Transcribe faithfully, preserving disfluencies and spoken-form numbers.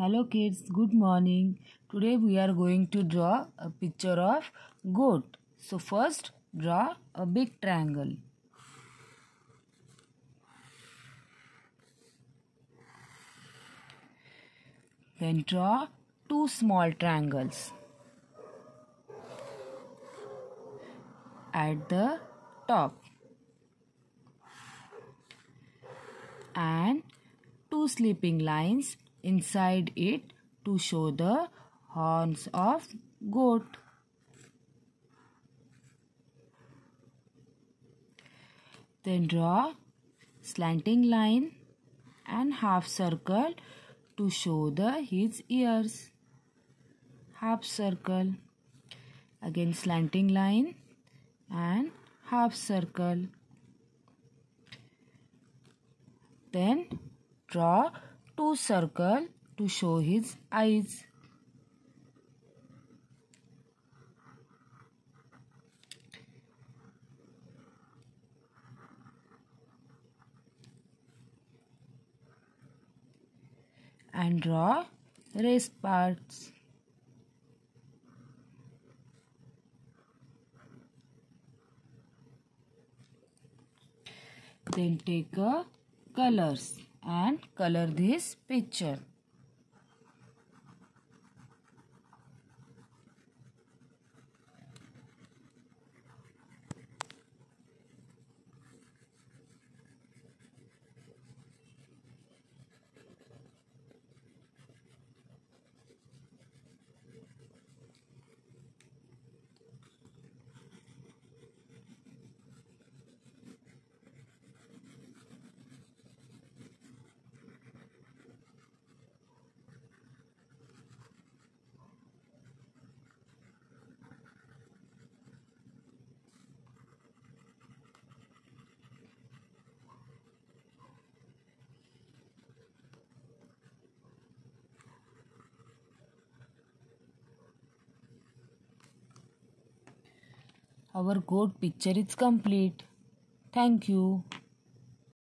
Hello kids, good morning. Today we are going to draw a picture of goat. So first draw a big triangle. Then draw two small triangles at the top and two sleeping lines inside it to show the horns of goat. Then draw slanting line and half circle to show the his ears. Half circle, again slanting line and half circle. Then draw two circle to show his eyes. And draw rest parts. Then take a colors and color this picture. Our goat picture is complete. Thank you.